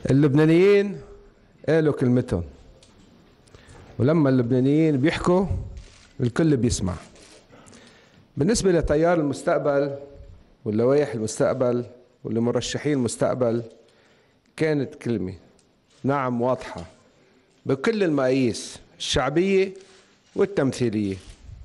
اللبنانيين قالوا كلمتهم، ولما اللبنانيين بيحكوا الكل بيسمع. بالنسبة لتيار المستقبل واللوائح المستقبل والمرشحين المستقبل، كانت كلمة نعم واضحة بكل المقاييس الشعبية والتمثيلية.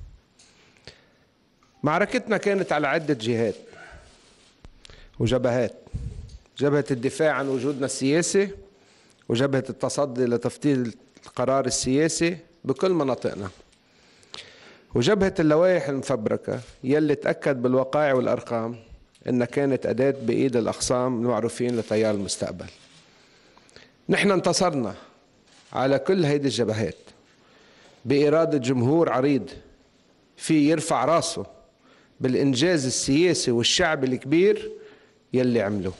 معركتنا كانت على عدة جهات وجبهات: جبهة الدفاع عن وجودنا السياسي، وجبهة التصدي لتفضيل القرار السياسي بكل مناطقنا، وجبهة اللوائح المفبركة يلي تأكد بالوقائع والأرقام إنها كانت أداة بإيد الأخصام المعروفين لتيار المستقبل. نحن انتصرنا على كل هيدي الجبهات بإرادة جمهور عريض في يرفع راسه بالإنجاز السياسي والشعبي الكبير يلي عمله.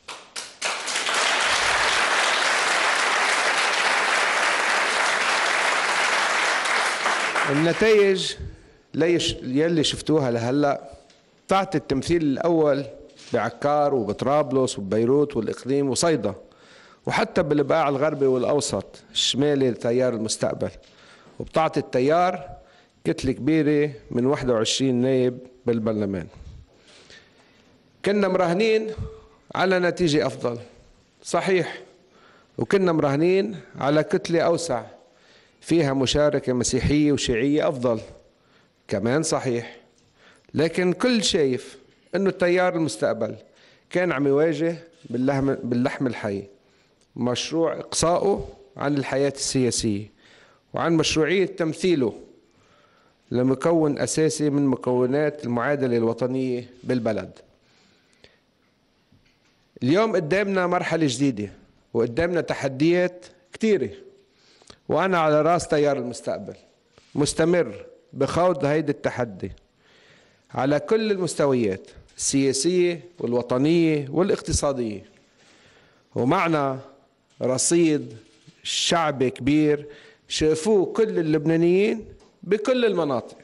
النتائج يلي شفتوها لهلا بتعطي التمثيل الأول بعكار وبطرابلس وببيروت والإقليم وصيدا، وحتى بالبقاع الغربي والأوسط الشمالي لتيار المستقبل، وبتعطي التيار كتلة كبيرة من 21 نائب بالبرلمان. كنا مراهنين على نتيجة أفضل، صحيح، وكنا مراهنين على كتلة أوسع فيها مشاركة مسيحية وشيعية أفضل، كمان صحيح، لكن كل شايف أنه التيار المستقبل كان عم يواجه باللحم الحي مشروع إقصائه عن الحياة السياسية وعن مشروعية تمثيله لمكون أساسي من مكونات المعادلة الوطنية بالبلد. اليوم قدامنا مرحلة جديدة وقدامنا تحديات كتيرة، وأنا على رأس تيار المستقبل مستمر بخوض هيدا التحدي على كل المستويات السياسية والوطنية والاقتصادية، ومعنا رصيد شعبي كبير شافوه كل اللبنانيين بكل المناطق.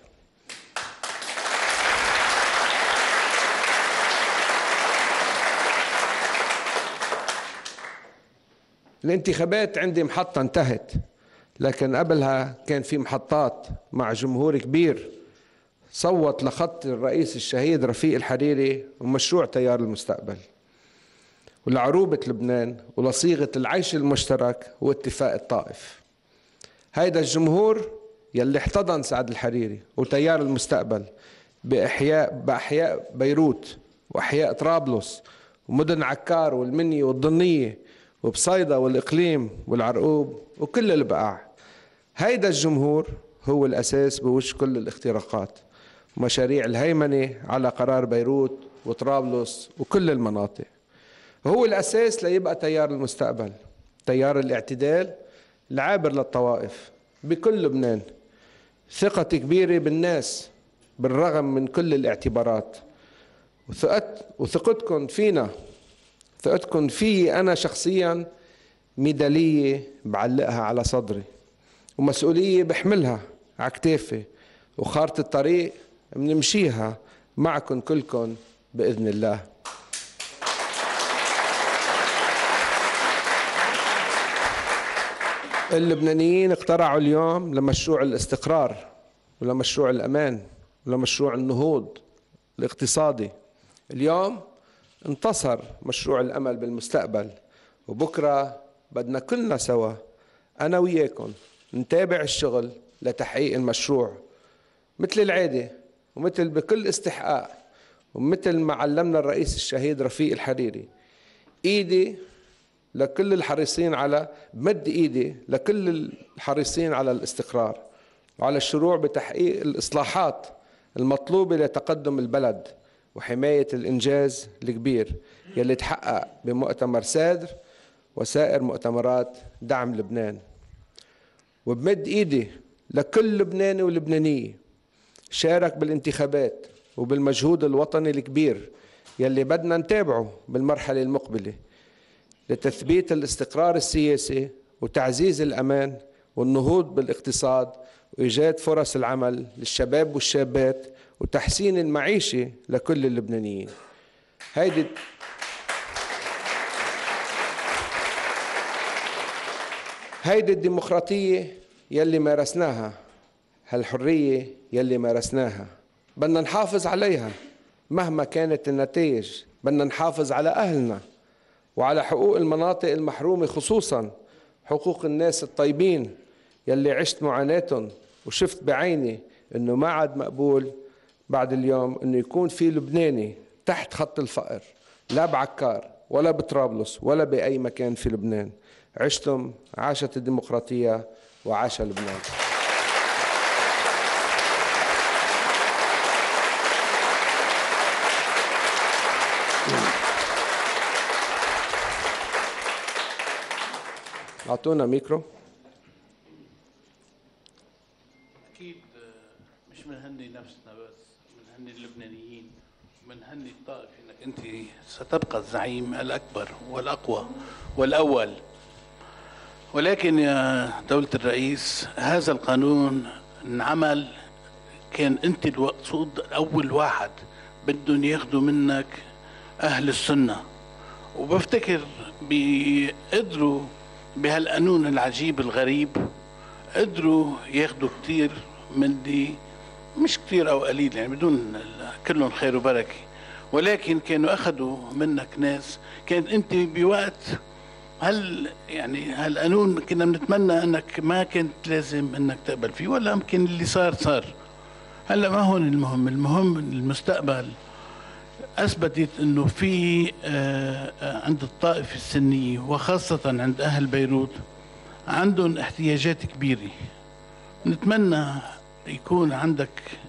الانتخابات عندي محطة انتهت، لكن قبلها كان في محطات مع جمهور كبير صوت لخط الرئيس الشهيد رفيق الحريري ومشروع تيار المستقبل ولعروبة لبنان ولصيغة العيش المشترك واتفاق الطائف. هيدا الجمهور يلي احتضن سعد الحريري وتيار المستقبل بأحياء بيروت وأحياء طرابلس ومدن عكار والمنيا والضنية وبصيدا والإقليم والعرقوب وكل البقاع. هيدا الجمهور هو الأساس بوش كل الاختراقات ومشاريع الهيمنة على قرار بيروت وطرابلس وكل المناطق. هو الأساس ليبقى تيار المستقبل تيار الاعتدال العابر للطوائف بكل لبنان. ثقتي كبيرة بالناس بالرغم من كل الاعتبارات، وثقتكم فينا، ثقتكم في أنا شخصيا ميدالية بعلقها على صدري ومسؤولية بحملها على كتافي، وخارطة الطريق بنمشيها معكم كلكم بإذن الله. اللبنانيين اقترعوا اليوم لمشروع الاستقرار ولمشروع الأمان ولمشروع النهوض الاقتصادي. اليوم انتصر مشروع الأمل بالمستقبل، وبكرة بدنا كلنا سوا أنا وياكم نتابع الشغل لتحقيق المشروع مثل العادة ومثل بكل استحقاق، ومثل ما علمنا الرئيس الشهيد رفيق الحريري. إيدي لكل الحريصين على بمد إيدي لكل الحريصين على الاستقرار وعلى الشروع بتحقيق الإصلاحات المطلوبة لتقدم البلد وحماية الإنجاز الكبير يلي تحقق بمؤتمر سادر وسائر مؤتمرات دعم لبنان. وبمد إيدي لكل لبناني ولبنانية شارك بالانتخابات وبالمجهود الوطني الكبير يلي بدنا نتابعه بالمرحلة المقبلة لتثبيت الاستقرار السياسي وتعزيز الأمان والنهوض بالاقتصاد وإيجاد فرص العمل للشباب والشابات وتحسين المعيشة لكل اللبنانيين. هيدي الديمقراطية يلي مارسناها، هالحرية يلي مارسناها بدنا نحافظ عليها مهما كانت النتائج. بدنا نحافظ على أهلنا وعلى حقوق المناطق المحرومة، خصوصا حقوق الناس الطيبين يلي عشت معاناتهم وشفت بعيني انه ما عاد مقبول بعد اليوم انه يكون في لبناني تحت خط الفقر، لا بعكار ولا بطرابلس ولا بأي مكان في لبنان. عشتم، عاشت الديمقراطية وعاش لبنان. أعطونا ميكرو. أكيد مش بنهني نفسنا بس، بنهني اللبنانيين، بنهني الطائف إنك أنت ستبقى الزعيم الأكبر والأقوى والأول. ولكن يا دولة الرئيس، هذا القانون انعمل كان أنت المقصود أول واحد بدهم ياخدوا منك أهل السنة، وبفتكر بيقدروا بهالقانون العجيب الغريب قدروا ياخدوا كتير من دي، مش كتير او قليل يعني، بدون كلهم خير وبركه، ولكن كانوا اخذوا منك ناس كانت انت بوقت يعني هالقانون كنا بنتمنى انك ما كنت لازم انك تقبل فيه، ولا يمكن اللي صار. هلا ما هون المهم المستقبل. اثبتت انه في عند الطائفه السنيه وخاصه عند اهل بيروت عندهم احتياجات كبيره. نتمنى يكون عندك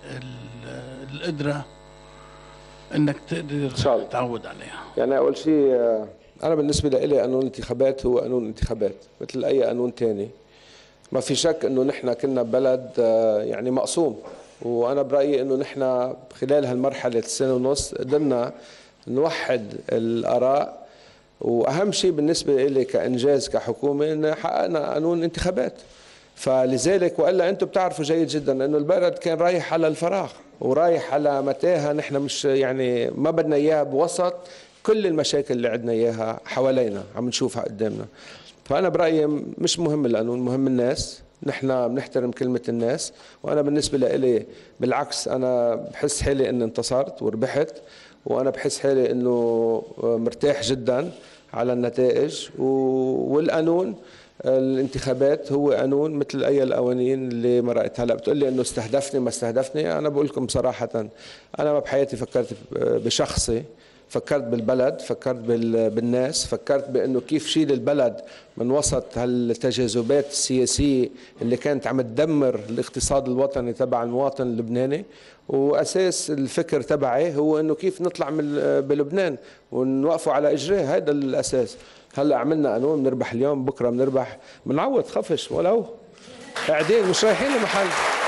القدره انك تقدر تعود عليها. يعني اول شيء انا بالنسبه لي قانون الانتخابات هو قانون انتخابات مثل اي قانون ثاني. ما في شك انه نحن كنا بلد يعني مقسوم، وانا برايي انه نحن خلال هالمرحله السنه ونص قدرنا نوحد الاراء، واهم شيء بالنسبه لي كانجاز كحكومه ان حققنا قانون انتخابات. فلذلك والا انتم بتعرفوا جيد جدا انه البلد كان رايح على الفراغ ورايح على متاهه، نحن مش يعني ما بدنا اياها بوسط كل المشاكل اللي عندنا اياها حوالينا عم نشوفها قدامنا. فانا برايي مش مهم القانون، مهم الناس. نحن بنحترم كلمة الناس، وأنا بالنسبة لي بالعكس أنا بحس حالي أني انتصرت وربحت، وأنا بحس حالي أنه مرتاح جدا على النتائج. والقانون الانتخابات هو قانون مثل أي القوانين اللي مرقت. هلا بتقول لي أنه استهدفني ما استهدفني، أنا بقول لكم صراحة أنا ما بحياتي فكرت بشخصي، فكرت بالبلد، فكرت بالناس، فكرت بأنه كيف شيل البلد من وسط هالتجاذبات السياسية اللي كانت عم تدمر الاقتصاد الوطني تبع المواطن اللبناني. وأساس الفكر تبعي هو أنه كيف نطلع بلبنان ونوقفوا على إجراه، هذا الأساس. هلأ عملنا قانون، بنربح اليوم بكرة بنربح، بنعوض خفش ولو قاعدين مش رايحين لمحل.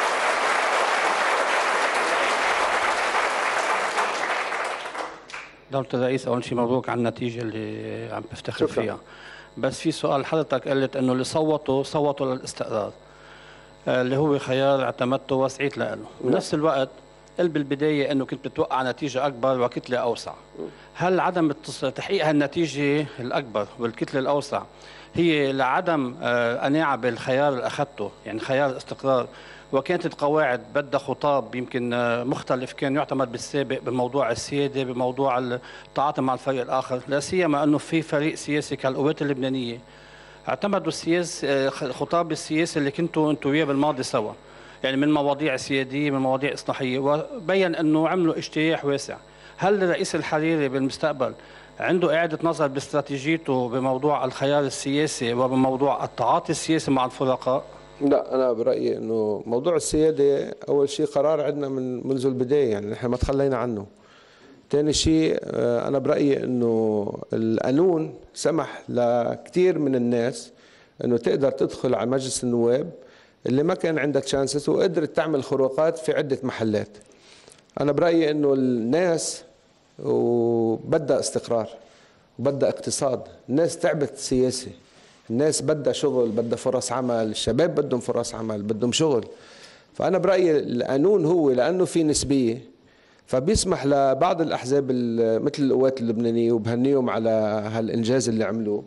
دولة الرئيس، أول شيء مبروك على النتيجة اللي عم بفتخر فيها. بس في سؤال، حضرتك قلت إنه اللي صوتوا للاستقرار اللي هو خيار اعتمدته وسعيت له. بنفس الوقت قل بالبداية إنه كنت بتوقع نتيجة أكبر وكتلة أوسع. هل عدم تحقيق هالنتيجة الأكبر والكتلة الأوسع هي لعدم قناعة بالخيار اللي أخذته، يعني خيار الاستقرار، وكانت القواعد بدها خطاب يمكن مختلف كان يعتمد بالسابق بموضوع السيادة، بموضوع التعاطي مع الفريق الآخر، لا سيما أنه في فريق سياسي كالقوات اللبنانية اعتمدوا الخطاب السياسي اللي كنتوا أنتوا وياه بالماضي سوا، يعني من مواضيع سيادية من مواضيع إصلاحية، وبين أنه عملوا اجتياح واسع. هل الرئيس الحريري بالمستقبل عنده إعادة نظر باستراتيجيته بموضوع الخيار السياسي وبموضوع التعاطي السياسي مع الفرقاء؟ لا، أنا برأيي إنه موضوع السيادة أول شيء قرار عندنا منذ البداية، يعني نحن ما تخلينا عنه. ثاني شيء أنا برأيي إنه القانون سمح لكثير من الناس إنه تقدر تدخل على مجلس النواب اللي ما كان عندها تشانسز وقدرت تعمل خروقات في عدة محلات. أنا برأيي إنه الناس وبدها استقرار وبدها اقتصاد، الناس تعبت سياسي، الناس بدها شغل، بدها فرص عمل، الشباب بدهم فرص عمل، بدهم شغل. فأنا برأيي القانون هو لأنه في نسبية فبيسمح لبعض الأحزاب مثل القوات اللبنانية، وبهنيهم على هالإنجاز اللي عملوه،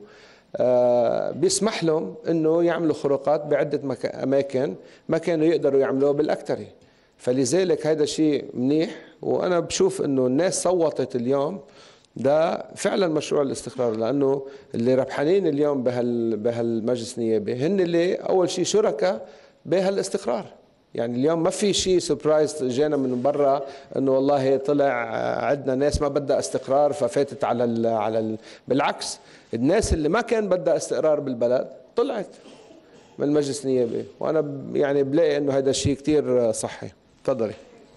بيسمح لهم انه يعملوا خروقات بعده اماكن ما كانوا يقدروا يعملوها بالاكتري. فلذلك هذا شيء منيح، وانا بشوف انه الناس صوتت اليوم ده فعلا مشروع الاستقرار، لانه اللي ربحانين اليوم بهالمجلس النيابي هن اللي اول شيء شركاء بهالاستقرار. يعني اليوم ما في شيء سربرايز جانا من برا انه والله طلع عندنا ناس ما بدها استقرار ففاتت بالعكس، الناس اللي ما كان بدها استقرار بالبلد طلعت من المجلس النيابي، وانا يعني بلاقي انه هذا الشيء كثير صحي. تفضلي.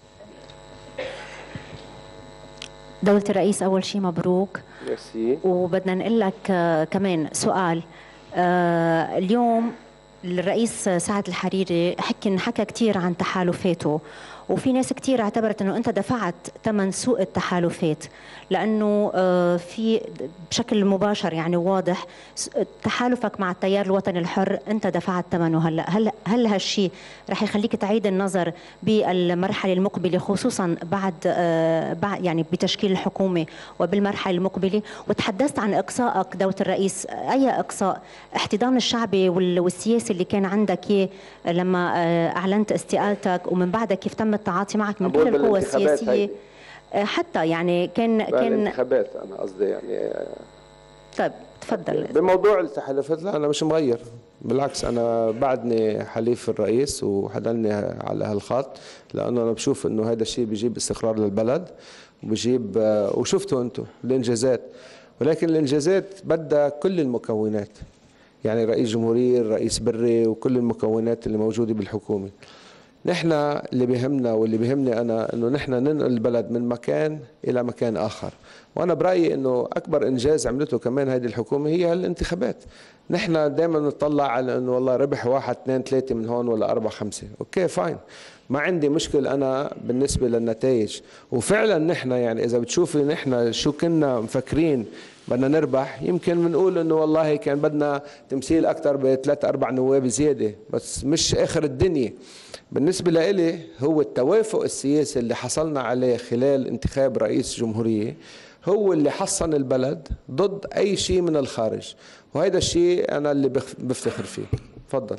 دولة الرئيس، أول شيء مبروك. ميرسي. وبدنا نقول لك كمان سؤال. اليوم الرئيس سعد الحريري حكى كثير عن تحالفاته، وفي ناس كثير اعتبرت انه انت دفعت ثمن سوء التحالفات، لانه في بشكل مباشر يعني واضح تحالفك مع التيار الوطني الحر انت دفعت ثمنه. هلا هل هالشيء رح يخليك تعيد النظر بالمرحله المقبله، خصوصا بعد يعني بتشكيل الحكومه وبالمرحله المقبله؟ وتحدثت عن اقصائك دوله الرئيس، اي اقصاء؟ احتضان الشعبي والسياسي اللي كان عندك اياه لما اعلنت استقالتك، ومن بعدها كيف تم التعاطي معك من كل القوى السياسيه حتى يعني كان الانتخابات. انا قصدي يعني طيب تفضل. بموضوع التحالفات لا انا مش مغير، بالعكس انا بعدني حليف الرئيس وحدلني على هالخط، لانه انا بشوف انه هذا الشيء بيجيب استقرار للبلد وبيجيب وشفتوا انتم الانجازات، ولكن الانجازات بدها كل المكونات، يعني رئيس جمهورية، رئيس بري، وكل المكونات اللي موجودة بالحكومة. نحن اللي بيهمنا واللي بيهمني أنا أنه نحن ننقل البلد من مكان إلى مكان آخر، وأنا برأيي أنه أكبر إنجاز عملته كمان هذه الحكومة هي الانتخابات. نحن دائما نطلع على أنه والله ربح 1 2 3 من هون ولا 4 5، أوكي فاين، ما عندي مشكل أنا بالنسبة للنتائج. وفعلا نحن يعني إذا بتشوفي نحن شو كنا مفكرين بدنا نربح، يمكن بنقول انه والله كان بدنا تمثيل اكثر ب3 4 نواب زياده، بس مش اخر الدنيا. بالنسبه لإلي هو التوافق السياسي اللي حصلنا عليه خلال انتخاب رئيس جمهوريه هو اللي حصن البلد ضد اي شيء من الخارج، وهذا الشيء انا اللي بفتخر فيه. تفضل.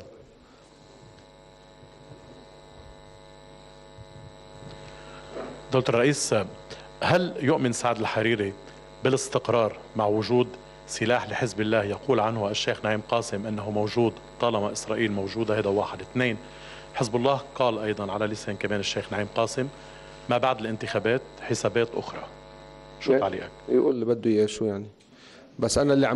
دولة الرئيس، هل يؤمن سعد الحريري بالاستقرار مع وجود سلاح لحزب الله يقول عنه الشيخ نعيم قاسم أنه موجود طالما إسرائيل موجودة؟ هذا 1. 2، حزب الله قال أيضا على لسان كمان الشيخ نعيم قاسم ما بعد الانتخابات حسابات أخرى. شو تعليقك؟ يقول اللي بده إياه شو يعني، بس أنا اللي عم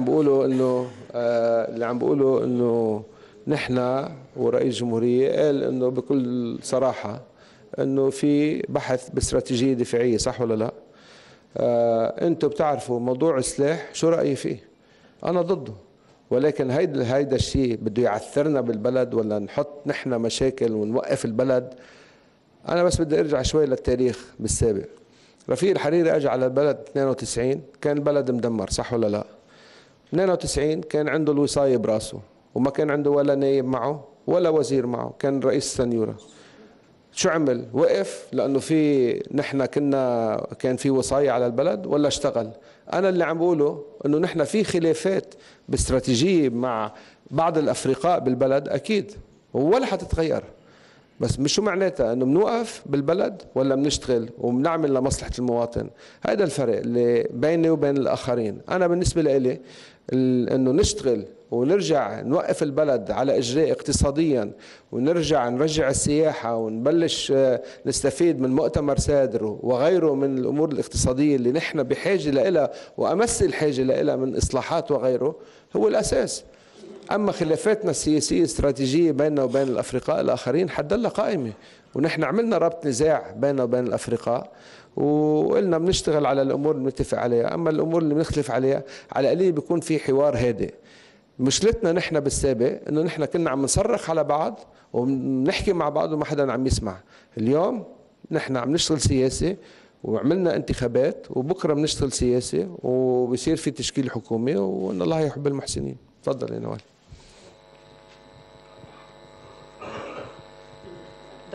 بقوله إنه نحن ورئيس جمهورية قال إنه بكل صراحة إنه في بحث باستراتيجية دفاعية، صح ولا لا؟ انتم بتعرفوا موضوع السلاح شو رأيي فيه؟ انا ضده، ولكن هيدا الشيء بده يعثرنا بالبلد ولا نحط نحن مشاكل ونوقف البلد؟ انا بس بدي ارجع شوي للتاريخ بالسابق. رفيق الحريري اجى على البلد 92، كان البلد مدمر، صح ولا لا؟ 92 كان عنده الوصاية براسه وما كان عنده ولا نايب معه ولا وزير معه، كان رئيس سنيورة. شو عمل؟ وقف لأنه نحن كان في وصاية على البلد ولا اشتغل؟ أنا اللي عم بقوله إنه نحن في خلافات باستراتيجية مع بعض الأفرقاء بالبلد أكيد ولا حتتغير، بس مش شو معناتها إنه بنوقف بالبلد ولا بنشتغل وبنعمل لمصلحة المواطن. هذا الفرق اللي بيني وبين الآخرين. أنا بالنسبة لي إنه نشتغل ونرجع نوقف البلد على إجراء اقتصاديا، ونرجع نرجع السياحة ونبلش نستفيد من مؤتمر سادر وغيره من الأمور الاقتصادية اللي نحن بحاجة لها وأمس الحاجة لها من إصلاحات وغيره، هو الأساس. أما خلافاتنا السياسية الاستراتيجية بيننا وبين الأفرقاء الآخرين حتضلها قائمة، ونحن عملنا ربط نزاع بيننا وبين الأفرقاء وقلنا بنشتغل على الأمور اللي بنتفق عليها. أما الأمور اللي بنختلف عليها على القليل بيكون في حوار هادئ. مشكلتنا نحن بالسابق انه نحن كنا عم نصرخ على بعض وبنحكي مع بعض وما حدا عم يسمع. اليوم نحن عم نشتغل سياسي وعملنا انتخابات، وبكره بنشتغل سياسي وبصير في تشكيل حكومي، وان الله يحب المحسنين. تفضل يا نوال.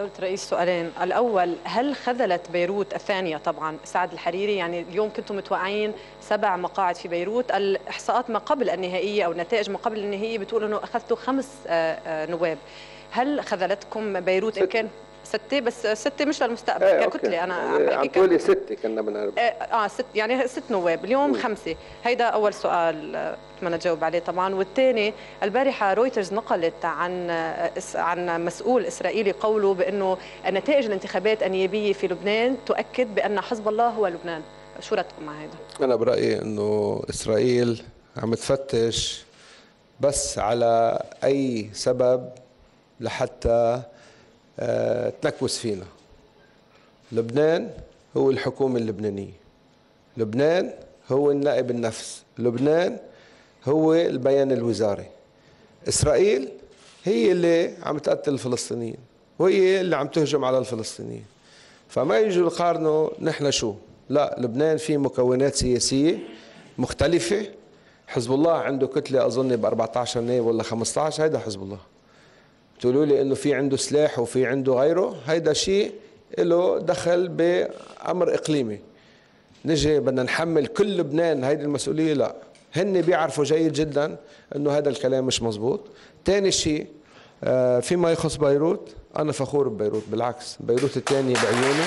دولة الرئيس سؤالين، الأول هل خذلت بيروت الثانية طبعا سعد الحريري؟ يعني اليوم كنتم متوقعين 7 مقاعد في بيروت، الإحصاءات ما قبل النهائية أو النتائج ما قبل النهائية بتقول أنه أخذتوا 5 نواب، هل خذلتكم بيروت إن كان 6 بس 6 مش للمستقبل ككتلة؟ أنا عم بحكي تقولي 6 كنا بنعرف 6 يعني 6 نواب اليوم 5. هيدا أول سؤال بتمنى تجاوب عليه طبعا. والثاني البارحة رويترز نقلت عن مسؤول إسرائيلي قوله بأنه نتائج الانتخابات النيابية في لبنان تؤكد بأن حزب الله هو لبنان، شو ردكم مع هذا؟ أنا برأيي أنه إسرائيل عم تفتش بس على أي سبب لحتى تنكبس فينا. لبنان هو الحكومة اللبنانية، لبنان هو النائب النفس، لبنان هو البيان الوزاري. إسرائيل هي اللي عم تقتل الفلسطينيين وهي اللي عم تهجم على الفلسطينيين، فما يجوا يقارنوا نحن شو. لا، لبنان فيه مكونات سياسية مختلفة. حزب الله عنده كتلة أظن ب 14 نائب ولا 15، هيدا حزب الله. تقولوا لي انه في عنده سلاح وفي عنده غيره، هيدا شيء له دخل بامر اقليمي. نجي بدنا نحمل كل لبنان هيدي المسؤوليه؟ لا، هن بيعرفوا جيد جدا انه هذا الكلام مش مزبوط. ثاني شيء فيما يخص بيروت، انا فخور ببيروت، بالعكس بيروت الثانيه بعيوني.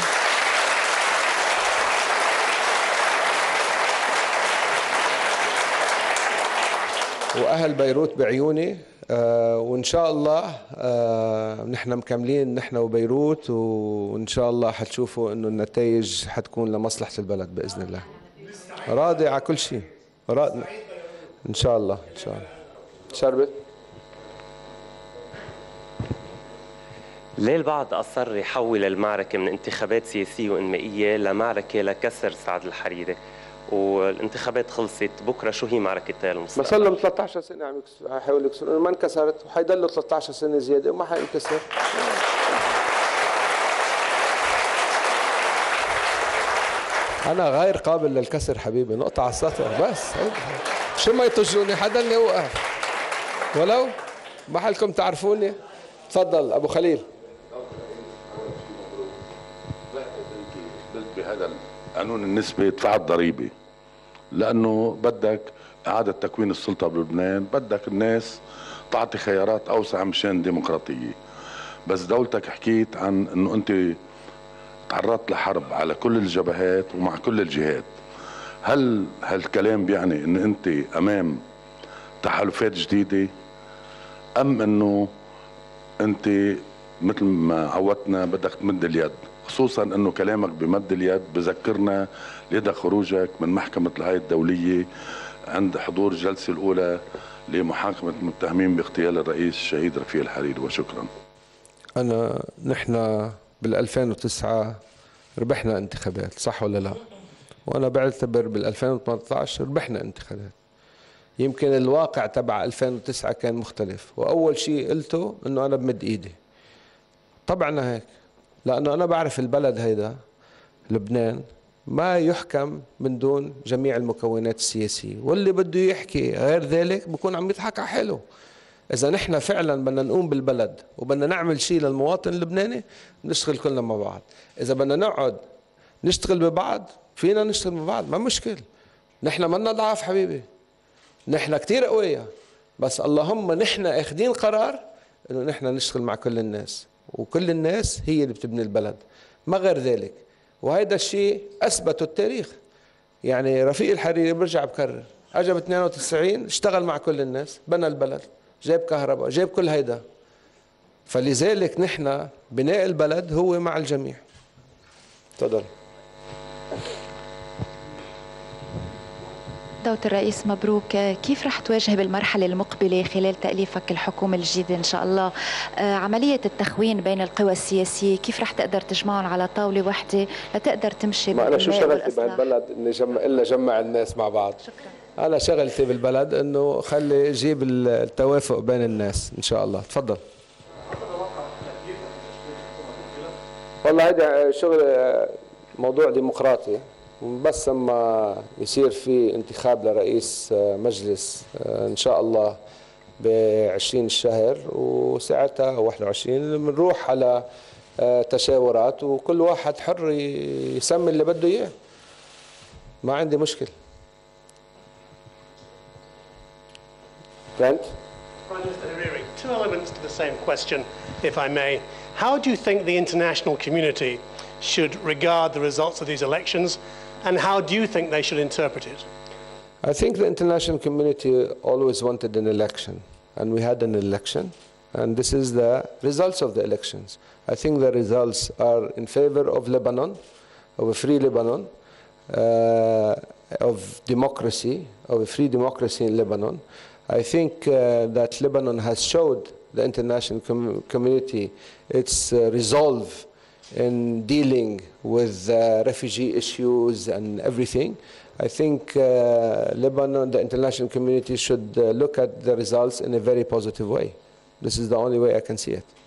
واهل بيروت بعيوني، وإن شاء الله نحن مكملين نحن وبيروت، وإن شاء الله حتشوفوا إنه النتائج حتكون لمصلحة البلد بإذن الله. راضي على كل شيء، راضي إن شاء الله. إن شاء الله. شربت. ليه البعض أصر يحول المعركة من انتخابات سياسية وإنمائية لمعركة لكسر سعد الحريري؟ والانتخابات خلصت، بكره شو هي معركة المستقبل؟ بس لهم 13 سنة عم يحاول يكسر، ما انكسرت وحيضلوا 13 سنة زيادة وما حينكسر. أنا غير قابل للكسر حبيبي، نقطة على السطر بس. شو ما يطجوني حدا اللي وقف، ولو محلكم تعرفوني. تفضل أبو خليل. قلت بهذا قانون النسبة دفعت ضريبة، لأنه بدك إعادة تكوين السلطة بلبنان، بدك الناس تعطي خيارات أوسع مشان ديمقراطية. بس دولتك حكيت عن أنه أنت تعرضت لحرب على كل الجبهات ومع كل الجهات. هل هالكلام بيعني أنه أنت أمام تحالفات جديدة، أم أنه أنت مثل ما عودتنا بدك تمد اليد؟ خصوصا انه كلامك بمد اليد بذكرنا لدى خروجك من محكمة الهيئة الدولية عند حضور الجلسة الأولى لمحاكمة المتهمين باغتيال الرئيس الشهيد رفيق الحريري. وشكرا. نحن بال 2009 ربحنا انتخابات، صح ولا لا؟ وانا بعتبر بال 2018 ربحنا انتخابات. يمكن الواقع تبع 2009 كان مختلف، واول شيء قلته انه انا بمد ايدي. طبعا هيك، لأنه أنا بعرف البلد هيدا لبنان ما يحكم من دون جميع المكونات السياسية، واللي بده يحكي غير ذلك بكون عم يضحك على حاله. إذا نحن فعلا بدنا نقوم بالبلد وبدنا نعمل شيء للمواطن اللبناني، نشتغل كلنا مع بعض. إذا بدنا نقعد نشتغل ببعض، فينا نشتغل مع بعض، ما مشكل. نحن منا ضعف حبيبي، نحن كتير قوية، بس اللهم نحن اخدين قرار إنه نحن نشتغل مع كل الناس، وكل الناس هي اللي بتبني البلد، ما غير ذلك. وهذا الشيء أثبته التاريخ. يعني رفيق الحريري برجع بكرر، أجا ب 92 اشتغل مع كل الناس، بنى البلد، جاب كهرباء، جاب كل هيدا. فلذلك نحن بناء البلد هو مع الجميع. تفضل. دولة الرئيس مبروك، كيف رح تواجه بالمرحلة المقبلة خلال تأليفك الحكومة الجديدة إن شاء الله عملية التخوين بين القوى السياسية؟ كيف رح تقدر تجمعهم على طاولة واحدة لتقدر تمشي؟ ما أنا شو شغلتي بهالبلد إني إلا جمع الناس مع بعض. شكرا. أنا شغلتي بالبلد إنه خلي جيب التوافق بين الناس إن شاء الله. تفضل. والله هيدا شغل موضوع ديمقراطي، بس لما يصير في انتخاب لرئيس مجلس ان شاء الله ب 20 الشهر، وساعتها 21 بنروح على تشاورات، وكل واحد حر يسمي اللي بده اياه، ما عندي مشكل. Brent? Prime Minister Hariri, two elements to the same question, if I may. How do you think the international community should regard the results of these elections, and how do you think they should interpret it? I think the international community always wanted an election, and we had an election, and this is the results of the elections. I think the results are in favor of Lebanon, of a free Lebanon, of democracy, of a free democracy in Lebanon. I think that Lebanon has showed the international community its resolve in dealing with refugee issues and everything. I think Lebanon, the international community should look at the results in a very positive way. This is the only way I can see it.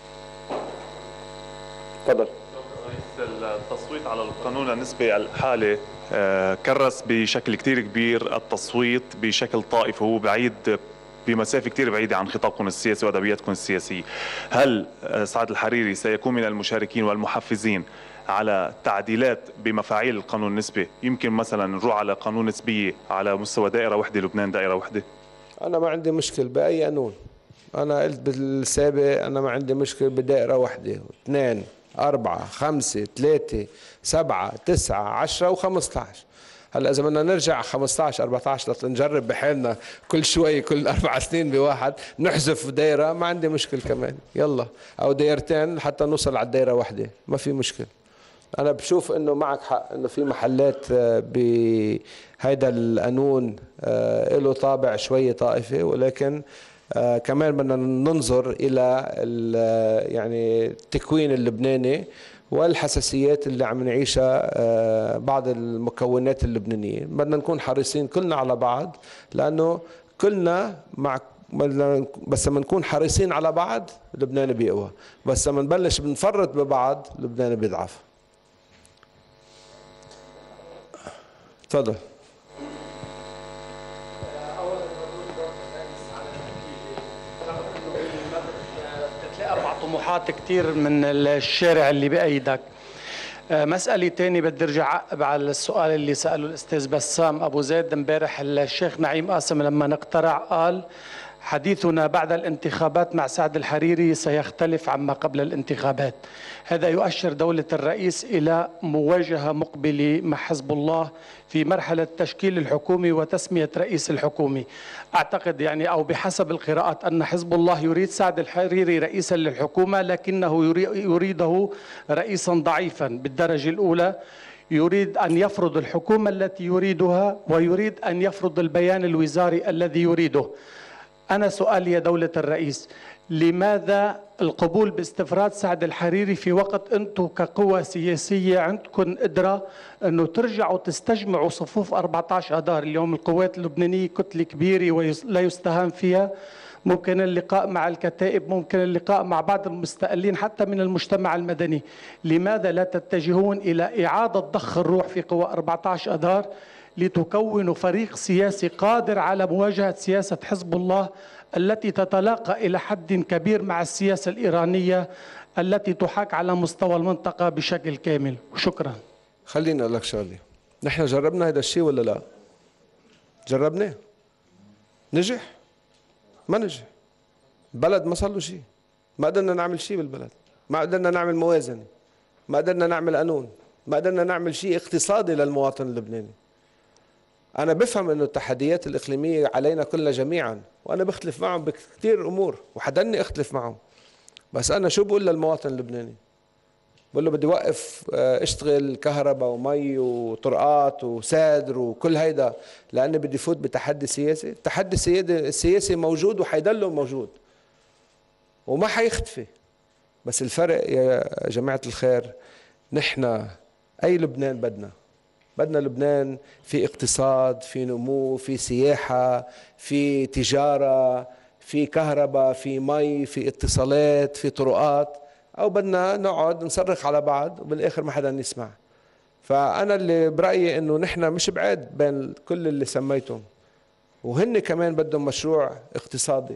تفضل. التصويت على القانون النسبي الحالي كرس بشكل كتير كبير التصويت بشكل طائفي، هو بعيد بمسافة كتير بعيدة عن خطابكم السياسي وأدبياتكم السياسية. هل سعد الحريري سيكون من المشاركين والمحفزين على تعديلات بمفاعيل القانون النسبي؟ يمكن مثلا نروح على قانون نسبية على مستوى دائرة واحدة، لبنان دائرة واحدة. أنا ما عندي مشكل بأي قانون. أنا قلت بالسابق أنا ما عندي مشكل بدائرة واحدة، 2 4 5 3 7 9 10 و15. هلا إذا بدنا نرجع 15 14 لنجرب بحالنا كل شوي كل 4 سنين بواحد نحذف دائرة، ما عندي مشكل كمان، يلا، أو دائرتين حتى نوصل على الدائرة واحدة، ما في مشكل. أنا بشوف إنه معك حق إنه في محلات بهيدا القانون له طابع شوي طائفي، ولكن كمان بدنا ننظر إلى يعني التكوين اللبناني والحساسيات اللي عم نعيشها بعض المكونات اللبنانية. بدنا نكون حريصين كلنا على بعض، لأنه كلنا بس لما نكون حريصين على بعض لبنان بيقوى، بس لما نبلش بنفرط ببعض لبنان بيضعف. تفضل. مع طموحات كتير من الشارع اللي بأيدك. مسألة تانية بدي ارجع اعقب على السؤال اللي سأله الأستاذ بسام أبو زيد امبارح. الشيخ نعيم قاسم لما نقترع قال حديثنا بعد الانتخابات مع سعد الحريري سيختلف عما قبل الانتخابات. هذا يؤشر دولة الرئيس إلى مواجهة مقبلة مع حزب الله في مرحلة تشكيل الحكومة وتسمية رئيس الحكومة. أعتقد يعني أو بحسب القراءات أن حزب الله يريد سعد الحريري رئيسا للحكومة، لكنه يريده رئيسا ضعيفا بالدرجة الأولى، يريد أن يفرض الحكومة التي يريدها ويريد أن يفرض البيان الوزاري الذي يريده. أنا سؤالي يا دولة الرئيس، لماذا القبول باستفراد سعد الحريري في وقت أنتم كقوى سياسية عندكم قدرة أنه ترجعوا تستجمعوا صفوف 14 أذار؟ اليوم القوات اللبنانية كتلة كبيرة ولا يستهان فيها، ممكن اللقاء مع الكتائب، ممكن اللقاء مع بعض المستقلين حتى من المجتمع المدني. لماذا لا تتجهون إلى إعادة ضخ الروح في قوى 14 أذار لتكونوا فريق سياسي قادر على مواجهة سياسة حزب الله التي تتلاقى إلى حد كبير مع السياسة الإيرانية التي تحاك على مستوى المنطقة بشكل كامل؟ شكرا. خليني أقول لك شغلة، نحن جربنا هذا الشيء ولا لا؟ جربناه، نجح؟ ما نجح. البلد ما صار له شيء، ما قدرنا نعمل شيء بالبلد، ما قدرنا نعمل موازنة، ما قدرنا نعمل قانون، ما قدرنا نعمل شيء اقتصادي للمواطن اللبناني. أنا بفهم إنه التحديات الإقليمية علينا كلنا جميعا، وأنا بختلف معهم بكثير أمور وحدني أختلف معهم، بس أنا شو بقول للمواطن اللبناني؟ بقول له بدي وقف اشتغل كهرباء ومي وطرقات وسادر وكل هيدا لأني بدي فوت بتحدي سياسي؟ التحدي السياسي موجود وحيضله موجود وما حيختفي، بس الفرق يا جماعة الخير، نحن أي لبنان بدنا لبنان في اقتصاد، في نمو، في سياحة، في تجارة، في كهرباء، في مي، في اتصالات، في طرقات، أو بدنا نقعد نصرخ على بعض وبالآخر ما حدا يسمع؟ فأنا اللي برأيي إنه نحن مش بعاد بين كل اللي سميتهم، وهن كمان بدهم مشروع اقتصادي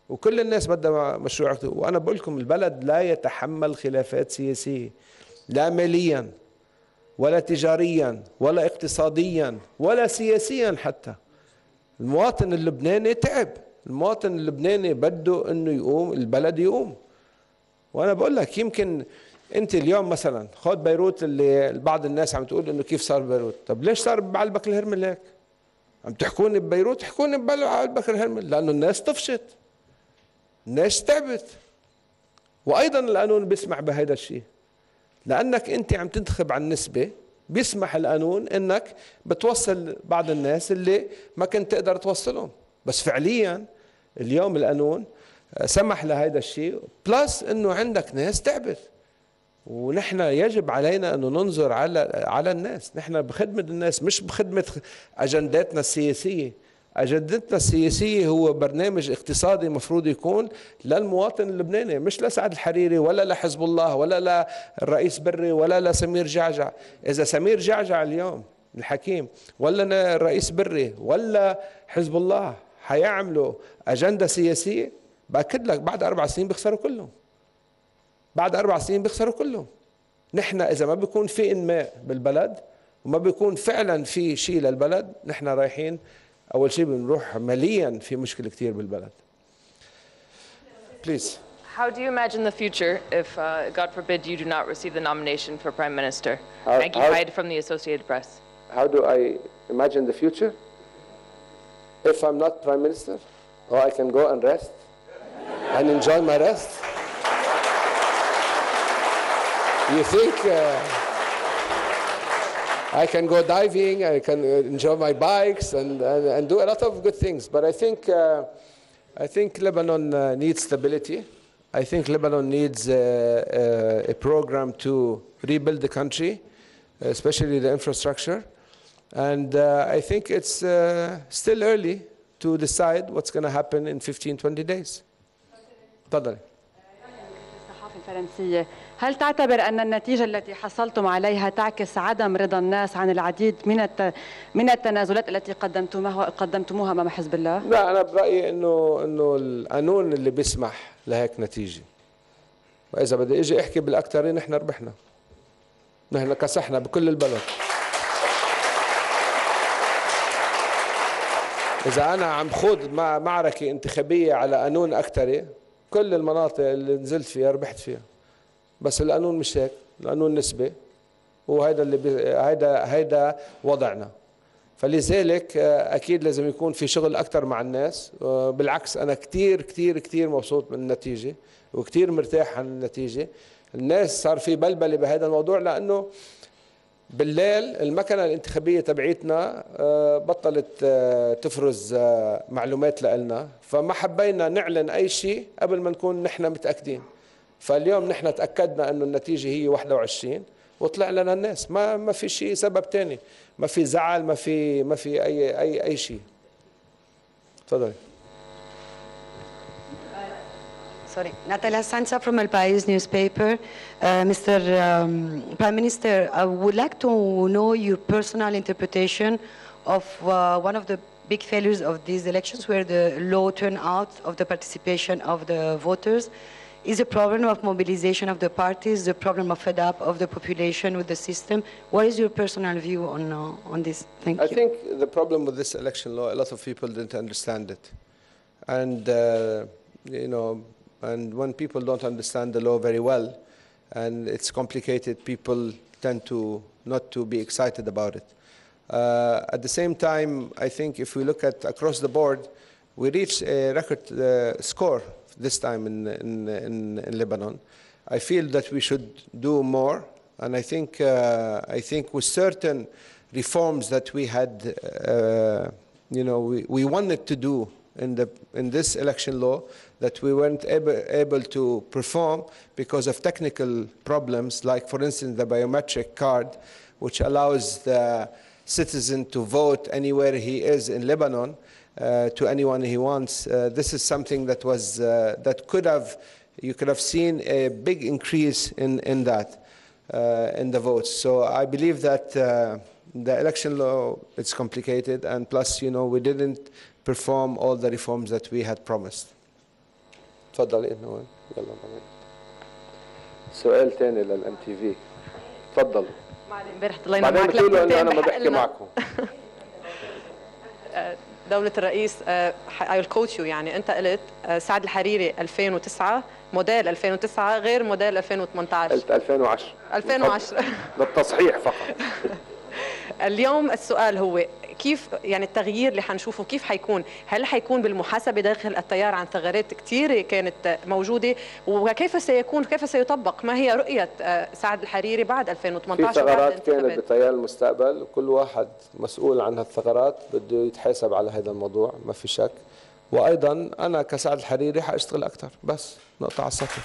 وكل الناس بدها مشروع. وأنا بقول لكم البلد لا يتحمل خلافات سياسية، لا ماليا ولا تجاريا ولا اقتصاديا ولا سياسيا حتى. المواطن اللبناني تعب، المواطن اللبناني بده انه يقوم، البلد يقوم. وانا بقول لك يمكن انت اليوم مثلا خد بيروت، اللي بعض الناس عم تقول انه كيف صار بيروت. طب ليش صار بعلبك الهرمل هيك؟ عم تحكوني ببيروت، احكوني بعلبك الهرمل، لانه الناس طفشت، الناس تعبت. وايضا القانون بيسمح بهذا الشيء، لانك انت عم تنتخب عن نسبه، بيسمح القانون انك بتوصل بعض الناس اللي ما كنت تقدر توصلهم. بس فعليا اليوم القانون سمح لهذا الشيء، بلس انه عندك ناس تعبت. ونحن يجب علينا انه ننظر على الناس، نحن بخدمة الناس مش بخدمة اجنداتنا السياسية. اجندتنا السياسية هو برنامج اقتصادي مفروض يكون للمواطن اللبناني، مش لسعد الحريري ولا لحزب الله ولا للرئيس بري ولا لسمير جعجع. اذا سمير جعجع اليوم الحكيم ولا الرئيس بري ولا حزب الله حيعملوا اجندة سياسية، باكد لك بعد 4 سنين بيخسروا كلهم. بعد 4 سنين بيخسروا كلهم. نحن اذا ما بيكون في انماء بالبلد وما بيكون فعلا في شيء للبلد، نحن رايحين اول شيء بنروح ماليا في مشكله كثير بالبلد. Please. How do you imagine the future if, God forbid, you do not receive the nomination for Prime Minister? Maggie Hyde from the Associated Press. How do I imagine the future? If I'm not Prime Minister, or I can go and rest and enjoy my rest? You think I can go diving, I can enjoy my bikes and do a lot of good things. But I think Lebanon needs stability. I think Lebanon needs a program to rebuild the country, especially the infrastructure. And I think it's still early to decide what's going to happen in 15-20 days. تفضلي. الصحافة الفرنسية، هل تعتبر أن النتيجة التي حصلتم عليها تعكس عدم رضا الناس عن العديد من التنازلات التي قدمتموها أمام حزب الله؟ لا، أنا برأيي إنه القانون اللي بيسمح لهيك نتيجة. وإذا بدي أجي أحكي بالأكثرين، نحن ربحنا، نحن كسحنا بكل البلد. إذا أنا عم خوض معركة انتخابية على قانون أكثري، كل المناطق اللي نزلت فيها ربحت فيها. بس القانون مش هيك، القانون نسبة، وهيدا هيدا وضعنا. فلذلك أكيد لازم يكون في شغل أكثر مع الناس. بالعكس أنا كتير كتير كتير مبسوط من النتيجة وكتير مرتاح عن النتيجة. الناس صار في بلبلة بهذا الموضوع، لأنه بالليل المكنة الانتخابية تبعيتنا بطلت تفرز معلومات لنا، فما حبينا نعلن أي شيء قبل ما نكون نحن متأكدين. فاليوم نحن تأكدنا أنه النتيجة هي 21 وطلع لنا الناس. ما في شيء سبب تاني، ما في زعل، ما في أي شيء. تفضلي. Sorry, Natalia Sansa from El País newspaper. Mr. Prime Minister, I would like to know your personal interpretation of one of the big failures of these elections, where the low turnout of the participation of the voters is a problem of mobilization of the parties, the problem of fed up of the population with the system. What is your personal view on this? Thank you. I think the problem with this election law, a lot of people didn't understand it. And, and when people don't understand the law very well and it's complicated, people tend to not to be excited about it. At the same time, I think if we look at across the board, we reached a record score this time in Lebanon. I feel that we should do more, and I think with certain reforms that we had, we wanted to do in this election law, that we weren't able to perform because of technical problems, like for instance the biometric card, which allows the citizen to vote anywhere he is in Lebanon, to anyone he wants. This is something that was you could have seen a big increase in that in the votes. So I believe that the election law, it's complicated, and plus we didn't perform all the reforms that we had promised. تفضلي انه يلا معنا سؤال ثاني للام تي في. تفضل. امبارح طلعنا معك بعدين بتقولوا انه انا ما بحكي معكم. دولة الرئيس I will quote you، يعني أنت قلت سعد الحريري 2009 موديل 2009 غير موديل 2018. قلت 2010. 2010 للتصحيح فقط. اليوم السؤال هو كيف يعني التغيير اللي حنشوفه كيف حيكون؟ هل حيكون بالمحاسبة داخل التيار عن ثغرات كثيرة كانت موجودة؟ وكيف سيكون كيف سيطبق؟ ما هي رؤية سعد الحريري بعد 2018؟ في ثغرات كانت بتيار المستقبل وكل واحد مسؤول عن هالثغرات بده يتحاسب على هذا الموضوع، ما في شك. وأيضا أنا كسعد الحريري حأشتغل أكثر، بس نقطة على السطر.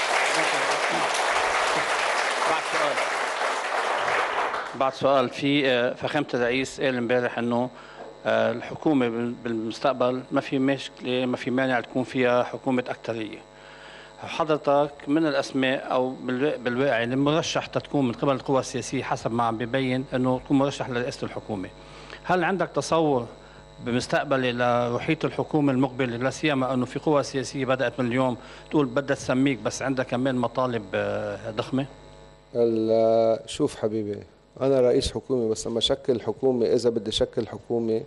بعد سؤال. في فخامة الرئيس قال امبارح انه الحكومة بالمستقبل ما في مشكلة، ما في مانع تكون فيها حكومة أكترية. حضرتك من الأسماء أو بالواقع المرشح تكون من قبل القوى السياسية حسب ما عم ببين انه تكون مرشح لرئاسة الحكومة. هل عندك تصور بمستقبل لروحية الحكومة المقبلة، لا سيما انه في قوى سياسية بدأت من اليوم تقول بدها تسميك بس عندها كمان مطالب ضخمة؟ شوف حبيبي، أنا رئيس حكومة، بس لما شكل حكومة إذا بدي شكل حكومة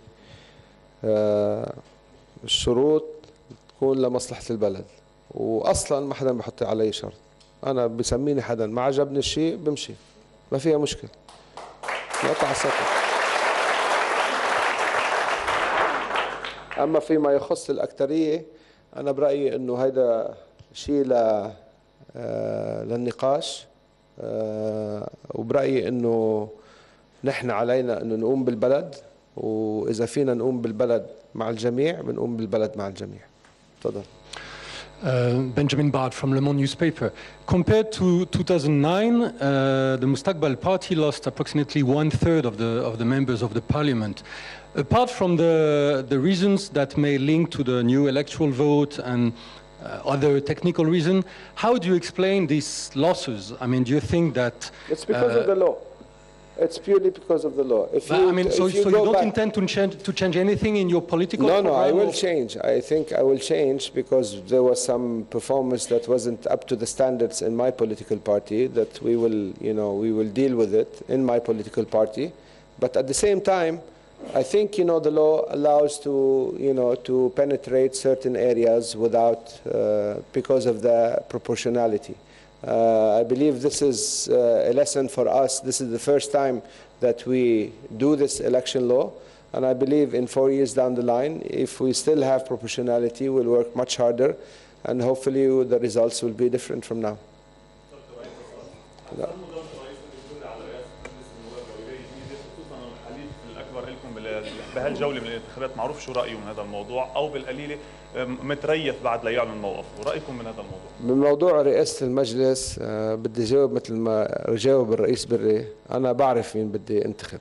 الشروط تكون لمصلحة البلد، وأصلا ما حدا بحط علي شرط. أنا بسميني حدا ما عجبني الشيء بمشي، ما فيها مشكلة. نقطع السطر. أما فيما يخص الأكترية أنا برأيي إنه هيدا شيء للنقاش، وبرأيي انه نحن علينا انه نقوم بالبلد، واذا فينا نقوم بالبلد مع الجميع بنقوم بالبلد مع الجميع. تفضل. Benjamin Bard from Le Monde newspaper. Compared to 2009, the Mustakbal party lost approximately 1/3 of the members of the parliament. Apart from the reasons that may link to the new electoral vote and other technical reason, how do you explain these losses? I mean, do you think that it's because of the law? It's purely because of the law. If you, I mean, so you don't intend to change anything in your political program? No, I will change. I think I will change because there was some performance that wasn't up to the standards in my political party that we will deal with it in my political party. But at the same time, I think, the law allows to penetrate certain areas without, because of the proportionality. I believe this is a lesson for us. This is the first time that we do this election law. And I believe in 4 years down the line, if we still have proportionality, we'll work much harder. And hopefully the results will be different from now. بهالجولة من الانتخابات معروف شو رأيه من هذا الموضوع، أو بالقليلة متريث بعد ليعلن موقفه، رأيكم من هذا الموضوع؟ بموضوع رئاسة المجلس بدي جاوب مثل ما جاوب الرئيس بري، أنا بعرف مين بدي انتخب.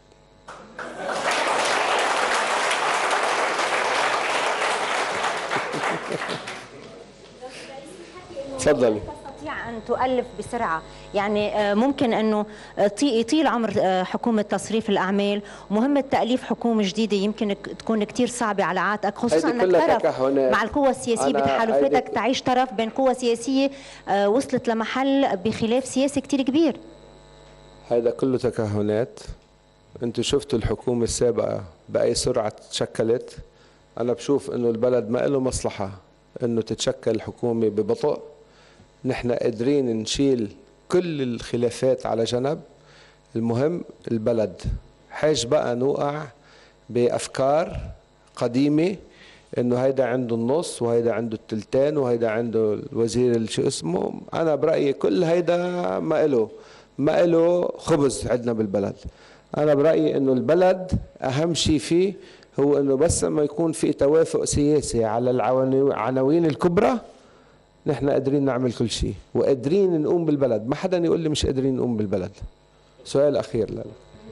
تفضلي. تستطيع أن تؤلف بسرعة، يعني ممكن أنه يطيل عمر حكومة تصريف الأعمال، ومهمة تأليف حكومة جديدة يمكن تكون كتير صعبة على عاتقك، خصوصا أنك طرف مع القوى السياسية، بتحالفاتك تعيش طرف بين قوى سياسية وصلت لمحل بخلاف سياسي كتير كبير. هذا كله تكهنات. أنتوا شفتوا الحكومة السابقة بأي سرعة تشكلت. أنا بشوف أنه البلد ما له مصلحة أنه تتشكل حكومة ببطء. نحن قادرين نشيل كل الخلافات على جنب، المهم البلد. حاج بقى نوقع بأفكار قديمة انه هيدا عنده النص وهيدا عنده التلتين وهيدا عنده الوزير شو اسمه. انا برأيي كل هيدا ما له خبز عندنا بالبلد. انا برأيي انه البلد اهم شيء فيه هو انه بس لما يكون في توافق سياسي على العناوين الكبرى نحن قادرين نعمل كل شيء وقادرين نقوم بالبلد. ما حدا يقول لي مش قادرين نقوم بالبلد. سؤال اخير. لا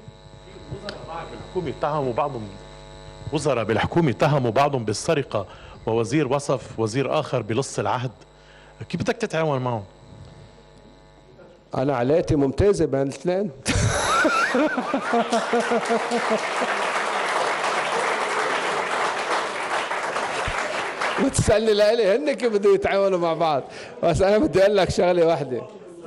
وزراء بالحكومة اتهموا بعضهم بالسرقة، ووزير وصف وزير آخر بلص العهد. كيف بدك تتعاون معهم؟ أنا علاقتي ممتازة بين الاثنين. ما تسألني لإلي هن كيف بده يتعاونوا مع بعض. بس أنا بدي أقول لك شغلة واحدة.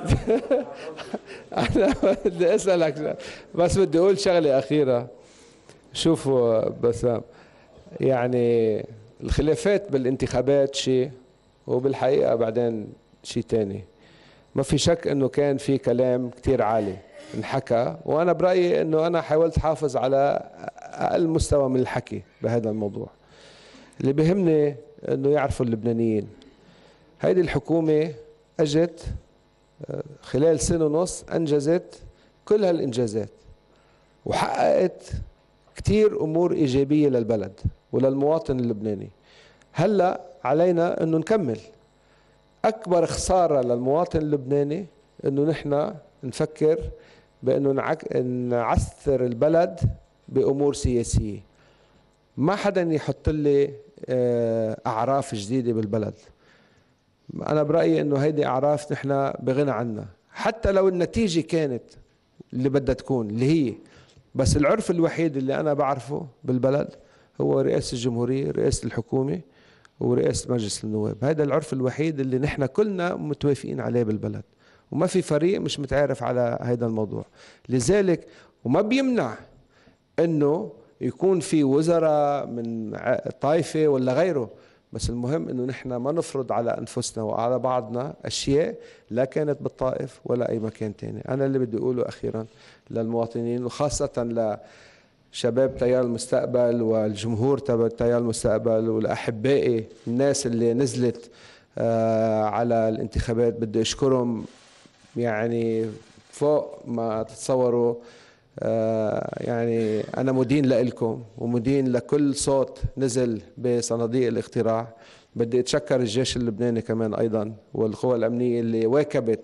أنا بدي أسألك بس بدي أقول شغلة أخيرة. شوفوا بسام، يعني الخلافات بالانتخابات شيء وبالحقيقة بعدين شيء تاني. ما في شك انه كان في كلام كتير عالي انحكى، وانا برأيي انه انا حاولت احافظ على اقل مستوى من الحكي بهذا الموضوع. اللي بيهمني انه يعرفوا اللبنانيين هيدي الحكومة اجت خلال سنة ونص انجزت كل هالانجازات وحققت كتير امور ايجابية للبلد وللمواطن اللبناني. هلا علينا انه نكمل. اكبر خسارة للمواطن اللبناني انه نحن نفكر بانه نعثر البلد بامور سياسية. ما حدا يحط لي اعراف جديدة بالبلد. انا برأيي انه هيدي اعراف نحن بغنى عنها، حتى لو النتيجة كانت اللي بدها تكون اللي هي. بس العرف الوحيد اللي انا بعرفه بالبلد هو رئاسة الجمهورية، رئاسة الحكومة، ورئاسة مجلس النواب. هذا العرف الوحيد اللي نحن كلنا متوافقين عليه بالبلد، وما في فريق مش متعارف على هذا الموضوع. لذلك وما بيمنع انه يكون في وزراء من طائفة ولا غيره، بس المهم انه نحن ما نفرض على انفسنا وعلى بعضنا اشياء لا كانت بالطائف ولا اي مكان تاني. انا اللي بدي اقوله اخيرا للمواطنين وخاصة شباب تيار المستقبل والجمهور تبع تيار المستقبل والأحبائي الناس اللي نزلت على الانتخابات، بدي أشكرهم يعني فوق ما تتصوروا. يعني أنا مدين لكم ومدين لكل صوت نزل بصناديق الاقتراع. بدي أتشكر الجيش اللبناني كمان أيضا والقوى الأمنية اللي واكبت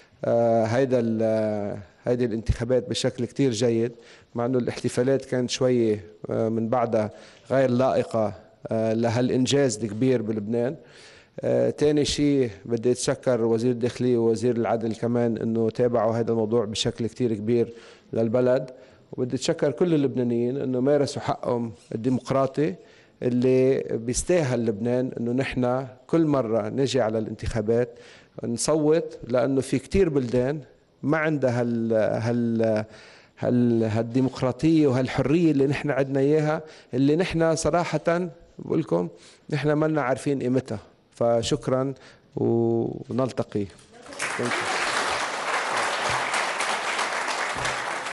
هيدي الانتخابات بشكل كتير جيد، مع انه الاحتفالات كانت شوية من بعدها غير لائقة لهالإنجاز الكبير بلبنان. تاني شيء بدي اتشكر وزير الداخلية ووزير العدل كمان انه تابعوا هذا الموضوع بشكل كتير كبير للبلد، وبدي اتشكر كل اللبنانيين انه مارسوا حقهم الديمقراطي اللي بيستاهل لبنان. انه نحن كل مرة نجي على الانتخابات نصوت، لانه في كتير بلدان ما عندها هالديمقراطية وهالحرية اللي نحن عندنا إياها، اللي نحن صراحة بقول لكم نحن ما لنا عارفين قيمتها. فشكرا ونلتقي.